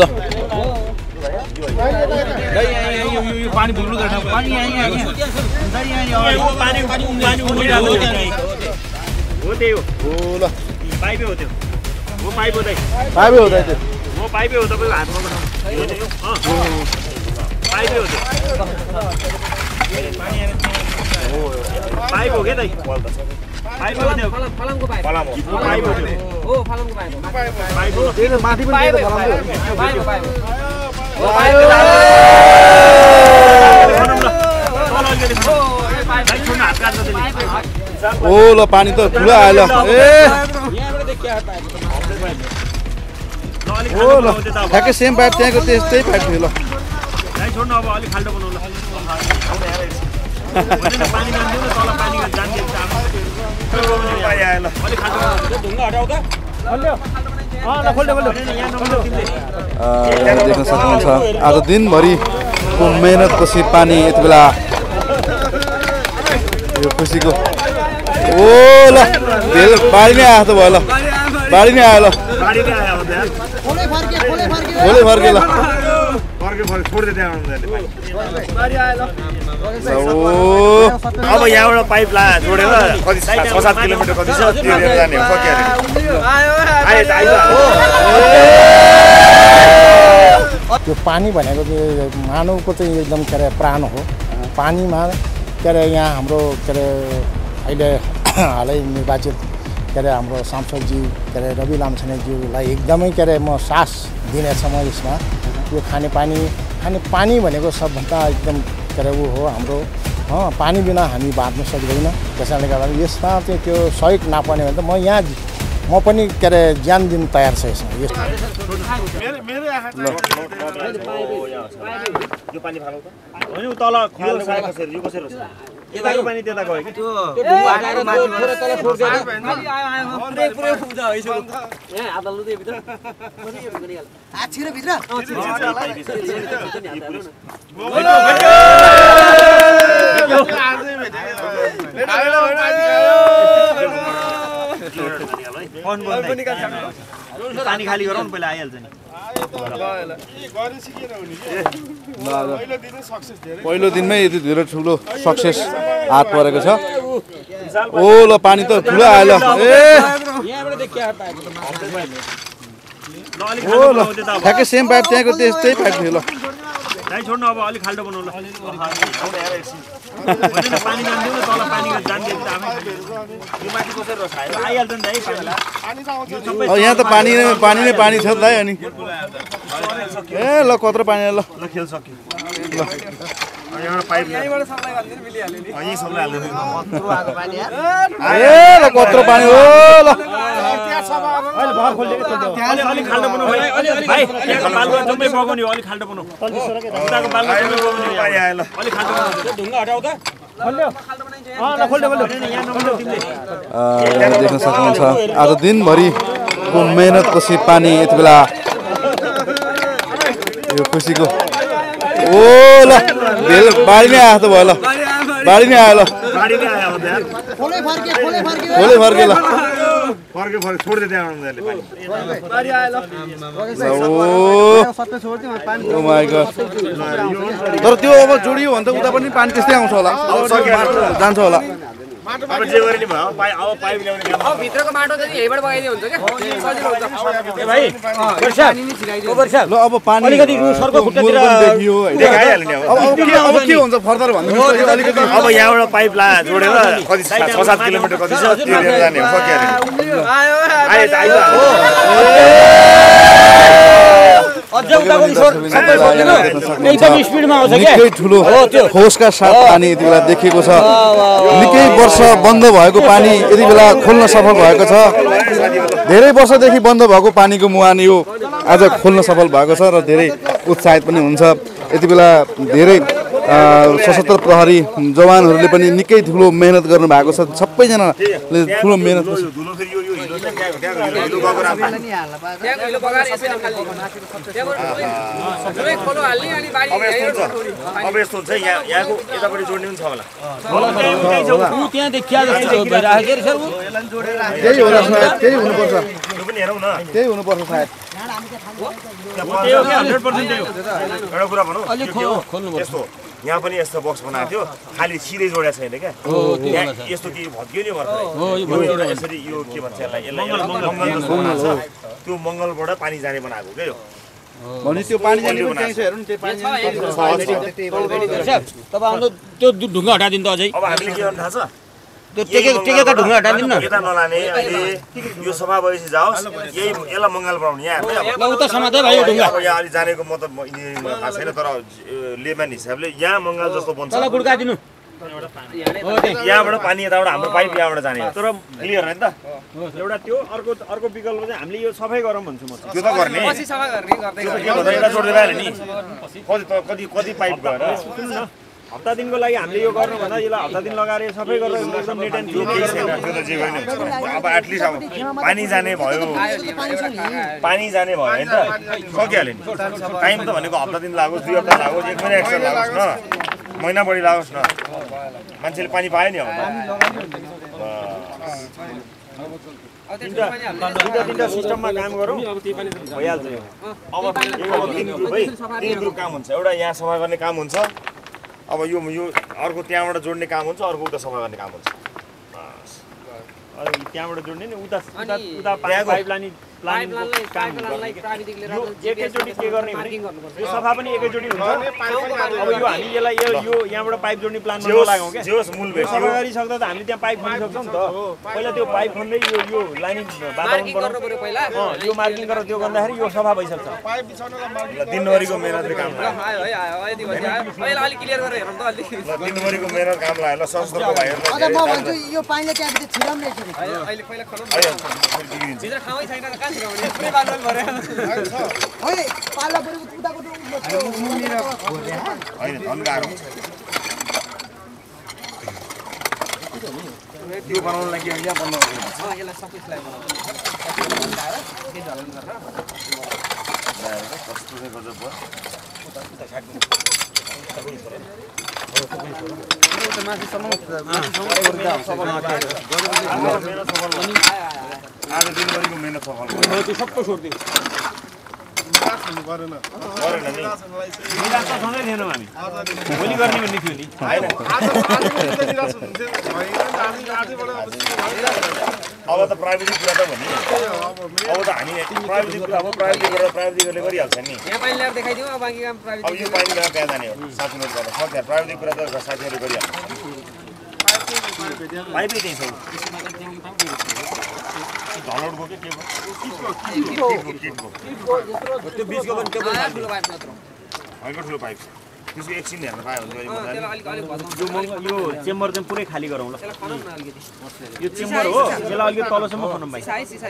पानी भुल्नु गर्छ पानी यहाँ पानी हो त्यही हो ल पाइपै हो त्यो वो पाइप हो दाइ पाइपै हो दाइ त्यो वो पाइपै हो तपाईको हातमा बनाउनु पाइपै हो त्यो पाइप हो के दाइ पाइप हो त्यो फलामको पाइप फलाम हो पाइप हो त्यो हो फलामको पाइप पाइप हो त्यो माथि पनि त्यो फलामको पाइप पाइप ओ पाइप ओ ल पानी त ठुलो आयो ल ए ओ ल ठ्याक्कै सेम पाइप त्यहाँको त्यस्तै पाइप थियो ल छोड्नु अब अलि खाल्डो बनाउनु पानी जान्दिउ न तल पानी जान्दिउ अलि खाल्डो ढुङ्गा हटाउ त देख्न सक्नुहुन्छ आज दिनभरिको मेहनतपछि पानी यति बेला यो खुसीको ओ ल भेल बाढी नै आएको त भयो ल बाढी नै आयो ल खोले फर्के ल अब यहाँबाट पाइप ला जोडेर कति 6-7 किलोमिटर कति छ त्यो लिएर जाने हो त्यो पानी भनेको चाहिँ मानवको चाहिँ एकदम के अरे प्राण हो पानीमा के अरे यहाँ हाम्रो के अरे अहिले हालै निर्वाचित के अरे हाम्रो सांसदजी के अरे रवि लामछानेज्यूलाई एकदमै के अरे म सास दिनेछ म यसमा यो खानेपानी भनेको सबभन्दा एकदम के अरे ऊ हो हाम्रो पानी बिना हामी बाँच्न सक्दैन त्यसैले गर्दा यसमा चाहिँ त्यो सहयोग नपर्ने भने त म पनि के अरे ज्यान दिन तयार छ यसमा यो पानी फाल्नु त होइन तल खाल्नु कसरी यो कसरी छ यताको पानी त्यता गयो कि त्यो ढुङ्गा हटाएर माथि थोरै तल छोड्दै पुरै पुग्छ हैसो यहाँ हात हाल्नु त्यो भित्र हात छिरे भित्र पानी खाली गरौँ पहिला आइहाल्छ नि पहिलो दिनमै यति धेरै ठुलो सक्सेस हात परेको छ ओ ल पानी त ठुलो आयो ल ए ओ ल ठ्याक्कै सेम पाइप त्यहाँको त्यस्तै पाइप थियो ल छोड्नु अब अलि खाल्डो बनाउनु पानी जान्दिउ न तल पानी जान्दिउ आइहाल्छ नि दाइ यहाँ त पानी नै पानी छ दाइ अनि ए ल कत्रो पानी ल खेल सक्यो ल यहाँबाट पाइप यहीँबाट सप्लाई गर्दिन मिलिहाल्यो नि यही सप्लाई हाल्दिन ए ल कत्रो पानी हो ल अहिले भर खोल्दिएको छ अलि खाल्डो बनाऊ भाइ भाइ यहाँको बालुवा जम्मै बगाउने हो अलि खाल्डो बनाऊ उताको बालुवा जम्मै बगाउने हो ल अलि खाल्डो बनाऊ ढुङ्गा हटाउ त देख्न सक्नुहुन्छ आज दिनभरिको मेहनतपछि पानी यति बेला यो खुसीको ओ ल भेल बाढी नै आएको त भयो ल बाढी नै आयो ल खोले फर्के ल छोड्दै त्यहाँ ओ माइ गॉड तर त्यो अब जोडियो भने त उता पनि पानी त्यस्तै आउँछ होला जान्छ होला अब जे गरे नि भयो अब पाइप ल्याउने काम अब भित्रको माटो चाहिँ यहीबाट बगाइदिए हुन्छ के सजिलो हुन्छ ए भाइ वर्षा ल अब पानी अलिकति सरको खुट्टातिर देखियो देखाइहाल्यो नि अब के हुन्छ फर्दर भन्नु अलिकति अब यहाँबाट पाइप ला जोडेर कति 6-7 किलोमिटर कति छ त्यो लिएर जाने हो सकिहाल्यो आयो अझ उताको सबै एकदम स्पिडमा आउँछ के निकै ठुलो फोर्सका साथ पानी यति बेला देखिएको छ निकै वर्ष बन्द भएको पानी यति बेला खोल्न सफल भएको छ धेरै वर्षदेखि बन्द भएको पानीको मुहान यो आज खोल्न सफल भएको छ र धेरै उत्साहित पनि हुन्छ यति बेला धेरै सशस्त्र प्रहरी जवानहरूले पनि निकै ठुलो मेहनत गर्नु भएको छ सबैजनाले ठुलो मेहनत अब यस्तो हुन्छ यहाँको यतापट्टि जोड्ने पनि छ होला त्यहाँ देखिया जस्तो भइरहेको के रहेछ त्यही होला सायद त्यही हुनुपर्छ पनि हेरौँ न त्यही हुनुपर्छ सायद त्यही हो क्या 100% त्यही हो एउटा कुरा भनौँ यस्तो यहाँ पनि यस्तो बक्स बनाएको थियो खाली सिधै जोडेको छैन क्या यस्तो के भत्कियो नि भर्खरै यसरी यो के भन्छ यसलाई मङ्गल जस्तो बनाएको छ त्यो मङ्गलबाट पानी जाने बनाएको क्या यो भने त्यो पानी जाने पनि त्यही छ हेर्नु त्यो पानी तपाईँ त्यो ढुङ्गा हटाइदिनु त अझै अब हामीले के गर्नु थाहा छ त्यो टेकेका ढुङ्गा हटाइदिनु न यता नलाने अहिले यो सफा भएपछि जाओस् यही यसलाई मङ्गल बनाउने यहाँ उता समाते भाइ यो ढुङ्गा यहाँ अलि जानेको मतलब इन्जिनियरिङमा थाहा छैन तर लेमन हिसाबले यहाँ मङ्गल जस्तो बन्छ तल गुड्काइदिनु यहाँबाट पानी यताबाट हाम्रो पाइप यहाँबाट जाने तर क्लियर होइन त एउटा त्यो अर्को विकल्प चाहिँ हामीले यो सफाइ गरौँ भन्छु म त्यो त गर्ने यता जोड्दै भएन नि कति पाइप गएर हप्ता दिनको लागि हामीले यो गर्नु भन्दा यसलाई हप्ता दिन लगाएर सफाइ गरेर एकदम नेट एन्ड क्लिन त्यो त जे गर्ने अब एटलिस्ट अब पानी जाने भयो होइन त सकिहाल्यो नि टाइम त भनेको हप्ता दिन लागोस् 2 हप्ता लागोस् 1 महिना एक्स्ट्रा लागोस् न महिना बढी लागोस् न मान्छेले पानी पायो नि अब तीनटा सिस्टममा काम गरौँ भइहाल्छ यो अब तीन ग्रुप काम हुन्छ एउटा यहाँ सफा गर्ने काम हुन्छ अब यो अर्को त्यहाँबाट जोड्ने काम हुन्छ अर्को उता सफा गर्ने काम हुन्छ त्यहाँबाट जोड्ने नि उता पाइप लाने एकैचोटि के गर्ने भने यो सफा पनि एकैचोटि हुन्छ अब यो हामी यसलाई यो यहाँबाट पाइप जोड्ने प्लानमा नलागौँ क्या सफा गरिसक्दा त हामीले त्यहाँ पाइप खन्न सक्छौँ नि त पहिला त्यो पाइप खन्दै यो लाइनिङ यो मार्किङ गरेर त्यो गर्दाखेरि यो सफा भइसक्छ दिनभरिको मेहनतले काम दिनभरिको मेहनत काम लाग्यो ल सशस्त्रको भाइहरूलाई यो पानीले त्यहाँभित्र छिराउने त्यो बनाउन लागि यहाँ बनाउनु आज दिनभरिको मेहनत सफल भयो सबै छोड्दिनु गरेन नि निराश त सधैँ थिएनौँ हामी भोलि गर्ने भन्ने थियो नि अब त प्राविधिक कुरा त भन्ने अब त हामी प्राविधिकले गरिहाल्छ नि यहाँ पानी ल्याएर देखाइदिउँ अब बाँकी काम प्राविधिक अब यो पानी ल्याएर त्यहाँ जाने हो 7 मिनट गर्दा सक्छ प्राविधिक कुरा त साथीहरूले गरिहाल्छ पाइपै त्यही छ धलोडको के को त्यो बीचको पनि टेबल ठुलो पाइप मात्र हैन ठुलो पाइप त्यसको एकछिन हेर्न पाए हुन्छ यो चेम्बर चाहिँ पुरै खाली गरौँ ल यो चेम्बर हो यसलाई अलिकति तलसम्म खनौँ भाइ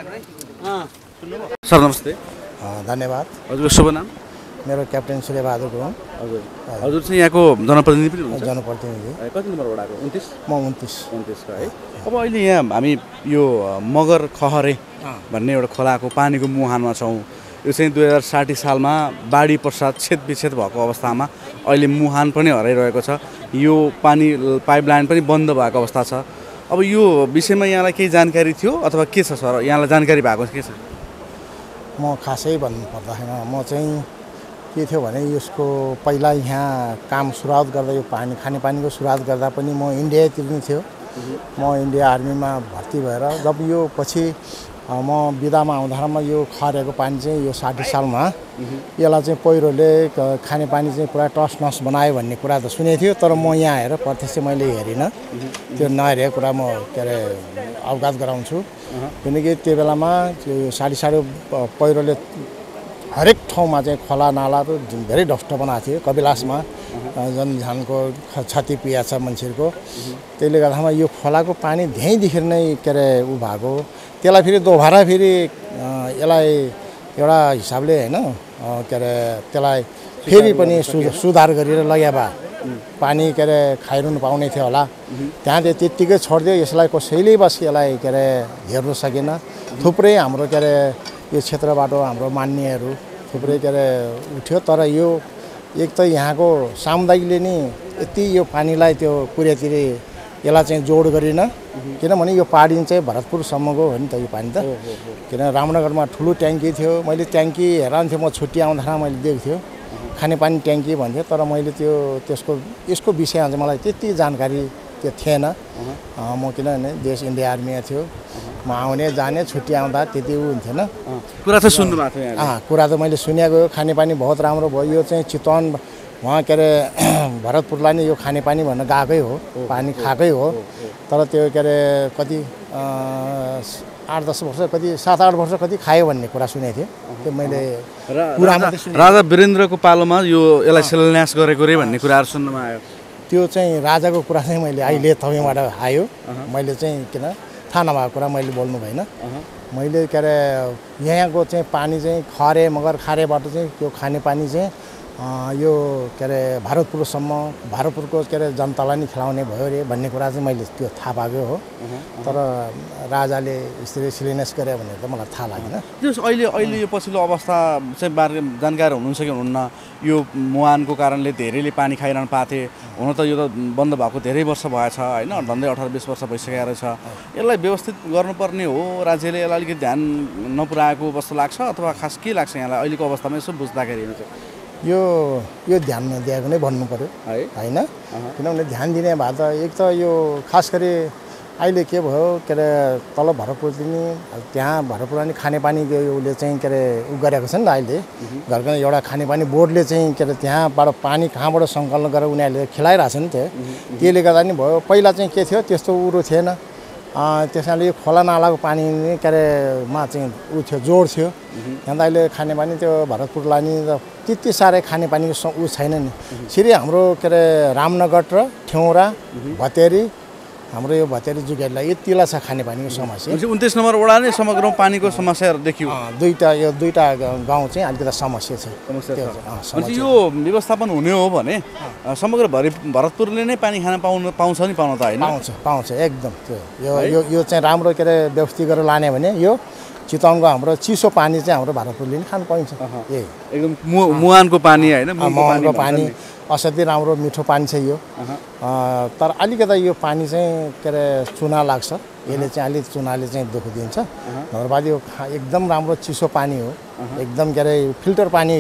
सर नमस्ते धन्यवाद हजुरको शुभ नाम मेरो क्याप्टेन सूर्यबहादुर गुरुङ हजुर चाहिँ यहाँको जनप्रतिनिधि पनि हुनुहुन्छ जनप्रतिनिधि कति नम्बर वडाको 29 म 29 का है अब अहिले यहाँ हामी यो मगर खहरे भन्ने एउटा खोलाको पानीको मुहानमा छौँ यो चाहिँ 2060 सालमा बाढी पश्चात छेदविच्छेद भएको अवस्थामा अहिले मुहान पनि हराइरहेको छ यो पानी पाइपलाइन पनि बन्द भएको अवस्था छ अब यो विषयमा यहाँलाई केही जानकारी थियो अथवा के छ सर यहाँलाई जानकारी भएको के छ म खासै भन्नुपर्दाखेरि म चाहिँ के थियो भने यसको पहिला यहाँ काम सुरुवात गर्दा यो खानेपानीको सुरुवात गर्दा पनि म इन्डियातिर नै थियो म इन्डिया आर्मीमा भर्ती भएर जब यो पछि म बिदामा आउँदामा यो खरेको पानी चाहिँ यो 60 सालमा यसलाई चाहिँ पहिरोले खानेपानी चाहिँ पुरा टस नस बनायो भन्ने कुरा त सुनेको थियो तर म यहाँ आएर प्रत्यक्ष मैले हेरिनँ त्यो नहेरेको कुरा म के अरे अवगत गराउँछु किनकि त्यो बेलामा त्यो 60 पहिरोले हरेक ठाउँमा चाहिँ खोला नाला त धेरै डस्ट बनाएको थियो कपिलासमा जनधनको क्षति पुगेको छ मान्छेहरूको त्यसले गर्दामा यो खोलाको पानी धेरैदेखि नै के अरे उ भएको त्यसलाई फेरि दोबारा फेरि यसलाई एउटा हिसाबले होइन के अरे त्यसलाई फेरि पनि सुधार गरेर लग्या भए पानी के अरे खाइरहनु पाउने थियो होला त्यहाँ त्यत्तिकै छोडिदियो यसलाई कसैले बस यसलाई के अरे हेर्नु सकेन थुप्रै हाम्रो के अरे यो क्षेत्रबाट हाम्रो मान्नेहरू थुप्रै के अरे उठ्यो तर यो एक त यहाँको सामुदायिकले नि यति यो पानीलाई त्यो पुर्यातिर यसलाई चाहिँ जोड गरिन किनभने यो पानी चाहिँ भरतपुरसम्मको हो नि त यो पानी त किन रामनगरमा ठुलो ट्याङ्की थियो मैले ट्याङ्की हेरान्थेँ म छुट्टी आउँदाखेरि मैले देखेको थियो खानेपानी ट्याङ्की भन्थ्यो तर मैले यसको विषयमा चाहिँ मलाई त्यति जानकारी त्यो थिएन म किनभने देश इन्डिया आर्मीमा थियो म आउने जाने छुट्टी आउँदा त्यति उ हुन्थेन कुरा चाहिँ सुन्नु भएको थियो कुरा त मैले सुनेको खानेपानी बहुत राम्रो भयो यो चाहिँ चितवन उहाँ के अरे भरतपुरलाई नै यो खानेपानी भन्न गएकै हो पानी खाएकै हो तर त्यो के अरे कति 8-10 वर्ष कति 7-8 वर्ष कति खायो भन्ने कुरा सुनेको थिएँ त्यो मैले राजा वीरेन्द्रको पालोमा यो यसलाई शिलान्यास गरेको रे भन्ने कुराहरू सुन्नुमा आयो त्यो चाहिँ राजाको कुरा चाहिँ मैले अहिले तपाईँबाट आयो मैले चाहिँ किन थाहा नभएको कुरा मैले बोल्नु भएन मैले के अरे यहाँको चाहिँ पानी चाहिँ खरे मगर खारेबाट चाहिँ त्यो खानेपानी चाहिँ यो के अरे भारतपुरको के अरे जनतालाई नि खिलाउने भयो रे भन्ने कुरा चाहिँ मैले त्यो थाहा पाएको हो तर राजाले यसरी शिलान्यास गरे भनेर त मलाई थाहा लागेन त्यो अहिले यो पछिल्लो अवस्था चाहिँ बारे जानकारी हुनुहुन्छ कि हुनुहुन्न यो मुहानको कारणले धेरैले पानी खाइरहन पाथे हुन त यो त बन्द भएको धेरै वर्ष भएछ हैन झन्डै 18-20 वर्ष भइसकेको रहेछ यसलाई व्यवस्थित गर्नुपर्ने हो राज्यले यसलाई अलिकति ध्यान नपुर्याएको जस्तो लाग्छ अथवा खास के लाग्छ यहाँलाई अहिलेको अवस्थामा यसो बुझ्दाखेरि यो ध्यान नदिएको नै भन्नु पर्यो हैन किनभने ध्यान दिने भए त एक त यो खास गरी अहिले के भयो के अरे तल भरतपुरदेखि त्यहाँ भरतपुर नि खानेपानी उसले चाहिँ के अरे उ गरेको छ नि त अहिले घरको एउटा खानेपानी बोर्डले चाहिँ के अरे त्यहाँबाट पानी कहाँबाट सङ्कलन गरेर उनीहरूले खिलाइरहेछ नि त्यसले गर्दा नि भयो पहिला चाहिँ के थियो त्यस्तो उरो थिएन त्यसैले यो खोला नालाको पानी के अरे मा चाहिँ उ थियो जोड थियो त्यहाँ अहिले खानेपानी त्यो भरतपुरलाई नि त्यति साह्रै खानेपानीको उ छैन नि सिधै हाम्रो के अरे रामनगर र ठेउरा भतेरी हाम्रो यो भतेरी जुगेरलाई यतिलाई छ खानेपानीको समस्या 29 नम्बर वडा नै समग्र पानीको समस्याहरू देखियो दुईटा गाउँ चाहिँ अलिकति समस्या छ यो व्यवस्थापन हुने हो भने समग्र भरतपुरले नै पानी खान पाउँछ नि पाउन त हैन पाउँछ एकदम त्यो यो चाहिँ राम्रो के अरे व्यवस्थित गरेर लाने भने यो चितवनको हाम्रो चिसो पानी चाहिँ हाम्रो भरतपुरले नि खान पाइन्छ एकदम मुहानको पानी हैन मुहानको पानी असाध्यै राम्रो मिठो पानी छ यो तर अलिकति यो पानी चाहिँ के अरे चुना लाग्छ यसले चाहिँ अलिक चुनाले चाहिँ दुःख दिन्छ नभए यो एकदम राम्रो चिसो पानी हो एकदम के अरे फिल्टर पानी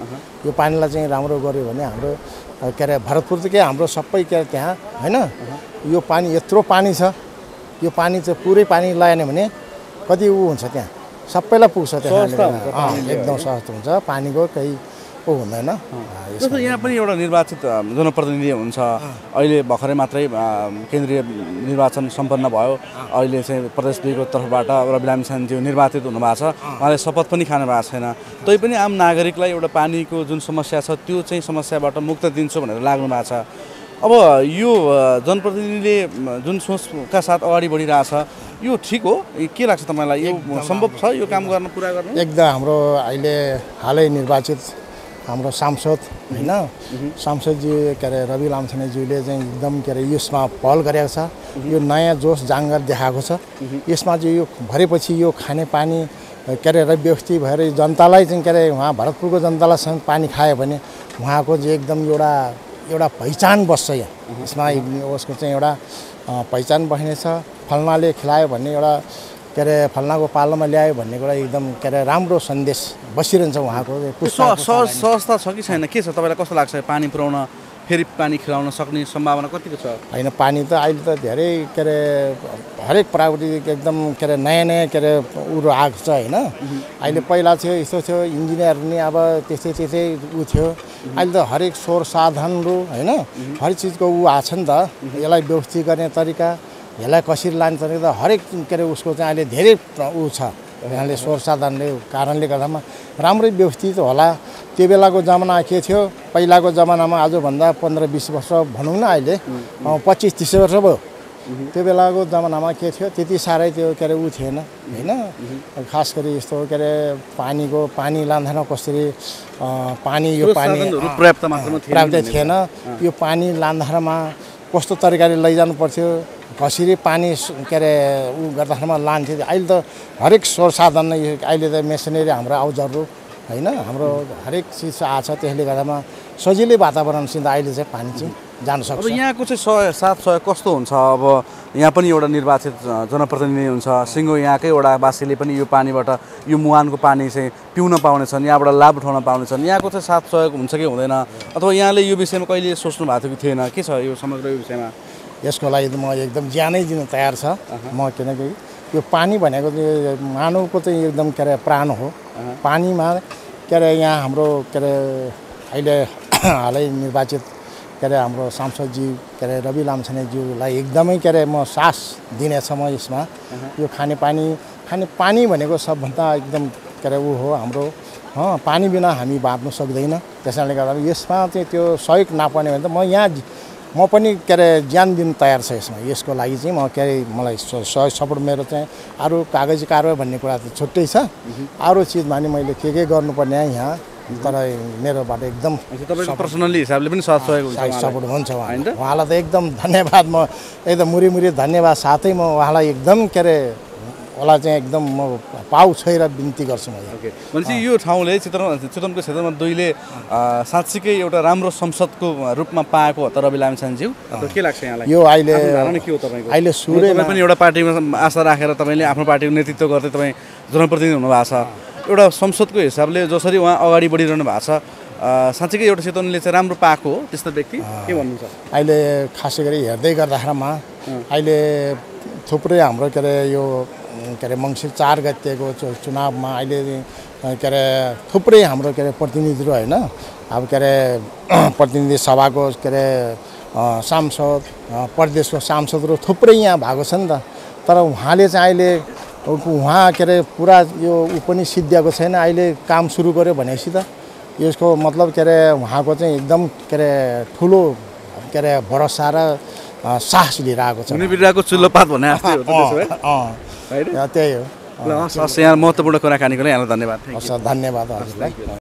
यो पानीलाई चाहिँ राम्रो गर्यो भने हाम्रो के अरे भरतपुर चाहिँ के हाम्रो सबै के अरे त्यहाँ हैन यो पानी यत्रो पानी छ यो पानी चाहिँ पुरै पानी लगाएन भने कति उ हुन्छ त्यहाँ सबैलाई पुग्छ त्यहाँ एकदम सस्तो हुन्छ पानीको केही हुँदैन जस्तो यहाँ पनि एउटा निर्वाचित जनप्रतिनिधि हुन्छ अहिले भर्खरै मात्रै केन्द्रीय निर्वाचन सम्पन्न भयो अहिले चाहिँ प्रदेश 2 को तर्फबाट रवि लामिछानेज्यू निर्वाचित हुनुभएको छ उहाँले शपथ पनि खानु भएको छैन तैपनि आम नागरिकलाई एउटा पानीको जुन समस्या छ त्यो चाहिँ समस्याबाट मुक्त दिन्छु भनेर लाग्नु भएको छ अब यो जनप्रतिनिधिले जुन सोचका साथ अगाडि बढिरहेछ यो ठिक हो के लाग्छ तपाईलाई यो सम्भव छ यो काम गर्न पुरा गर्न एकदम हाम्रो अहिले हालै निर्वाचित हाम्रो सांसद हैन सांसदजी के अरे रवि लामिछानेज्यूले चाहिँ एकदम के अरे यसमा पहल गरेको छ यो नयाँ जोस जाँगर देखाएको छ यसमा चाहिँ यो भरेपछि यो खानेपानी के अरे व्यवस्थित भएर जनतालाई चाहिँ के अरे उहाँ भरतपुरको जनतालाई पानी खायो भने उहाँको चाहिँ एकदम एउटा पहिचान बस्छ यहाँ यसमा उसको चाहिँ एउटा पहिचान बस्नेछ फल्नाले खिलायो भन्ने एउटा के अरे फल्नाको पालोमा ल्यायो भन्ने कुरा एकदम के अरे राम्रो सन्देश बसिरहन्छ उहाँको सहजता छ कि छैन के छ तपाईँलाई कस्तो लाग्छ पानी पुर्याउन फेरि पानी खिलाउन सक्ने सम्भावना कतिको छ हैन पानी त अहिले त धेरै के अरे हरेक प्राविधिक एकदम के अरे नयाँ के अरे उरो आएको छ हैन अहिले पहिला थियो यस्तो थियो इन्जिनियर नि अब त्यस्तै उ थियो अहिले त हरेक स्रोत साधनहरू हैन हरेक चिजको उ आछ नि त यसलाई व्यवस्थित गर्ने तरिका यसलाई कसरी लाने तरिका त हरेक के अरे उसको चाहिँ अहिले धेरै उ छ यहाँले स्रोत साधनले कारणले गर्दामा राम्रै व्यवस्थित होला त्यो बेलाको जमाना के थियो पहिलाको जमानामा आजभन्दा 15-20 वर्ष भनौँ न अहिले 25-30 वर्ष भयो त्यो बेलाको जमानामा के थियो त्यति साह्रै त्यो के अरे उ थिएन हैन खास गरी यस्तो के अरे पानी लाँदैन कसरी पानी यो पानी पर्याप्त मात्रामा थिएन यो पानी लाँदामा कस्तो तरिकाले लैजानु पर्थ्यो कसरी पानी के अरे उ गर्दाखेरिमा लान्थ्यो अहिले त हरेक स्रोत साधन नै अहिले त मेसिनरी हाम्रो औजारहरू हैन हाम्रो हरेक चिज आछ त्यसले गर्दामा सजिलै वातावरणसित अहिले चाहिँ पानी चाहिँ जान अब सक्छ। यहाँको चाहिँ सहयोग कस्तो हुन्छ? अब यहाँ पनि एउटा निर्वाचित जनप्रतिनिधि हुन्छ, सिङ्गो यहाँकै वडावासीले पनि यो पानीबाट यो मुहानको पानी चाहिँ पिउन पाउनेछन्, यहाँबाट लाभ उठाउन पाउनेछन्। यहाँको चाहिँ साथ सहयोग हुन्छ कि हुँदैन, अथवा यहाँले यो विषयमा कहिले सोच्नु भएको थियो कि थिएन? के छ यो समग्र यो विषयमा? यसको लागि म एकदम ज्यानै दिन तयार छ म, किनकि यो पानी भनेको चाहिँ मानवको चाहिँ एकदम के अरे प्राण हो। पानीमा के अरे यहाँ हाम्रो के अरे अहिले हालै निर्वाचित के अरे हाम्रो सांसदजी के अरे रवि लामछानेज्यूलाई एकदमै के अरे म सास दिनेछ म यसमा। यो खाने पानी भनेको सबभन्दा एकदम के अरे ऊ हो हाम्रो। पानी बिना हामी बाँच्नु सक्दैन। त्यसैले गर्दा यसमा चाहिँ त्यो सहयोग नपर्ने भने त म पनि के अरे ज्यान दिन तयार छ यसमा। यसको लागि चाहिँ म के अरे मलाई सहयोग सपोर्ट मेरो चाहिँ अरू कागजी कारवाही भन्ने कुरा त छुट्टै छ, अरू चिजमा नि मैले के गर्नुपर्ने यहाँ, तर मेरोबाट एकदम पर्सनली हिसाबले पनि साथ सहयोग सपोर्ट हुन्छ उहाँलाई त एकदम धन्यवाद। म एकदम मुरी धन्यवाद साथै म उहाँलाई एकदम के अरे उहाँलाई चाहिँ एकदम म पाउ छोएर बिन्ती गर्छु म। भनेपछि यो ठाउँले चितवनको क्षेत्रमा दुईले साँच्चीकै एउटा राम्रो संसदको रूपमा पाएको हो त रवि लामिछानेज्यू? के लाग्छ यहाँलाई? यो अहिले सुरुमा पनि एउटा पार्टीमा आशा राखेर तपाईँले आफ्नो पार्टीको नेतृत्व गर्दै तपाईँ जनप्रतिनिधि हुनुभएको छ, एउटा संसदको हिसाबले जसरी उहाँ अगाडि बढिरहनु भएको छ, साँच्चीकै एउटा चितवनले चाहिँ राम्रो पाएको हो त्यस्तो व्यक्ति के भन्नुहुन्छ? अहिले खासै गरी हेर्दै गर्दाखेरिमा अहिले थुप्रै हाम्रो के अरे यो के अरे मङ्सिर 4 गतेको चुनावमा अहिले के अरे थुप्रै हाम्रो के अरे प्रतिनिधिहरू होइन, अब के अरे प्रतिनिधि सभाको के अरे सांसद, प्रदेशको सांसदहरू थुप्रै यहाँ भएको छ नि त। तर उहाँले चाहिँ अहिले उहाँ के अरे पुरा यो ऊ पनि सिद्धिएको छैन। अहिले काम सुरु गर्यो भनेपछि त यसको मतलब के अरे उहाँको चाहिँ एकदम के अरे ठुलो के अरे भरोसा र साहस लिएर आएको छ। बिराको चुल्लोपात भने त्यही हो। यहाँ महत्त्वपूर्ण कुराकानीको लागि यहाँलाई धन्यवाद। धन्यवाद हजुरलाई।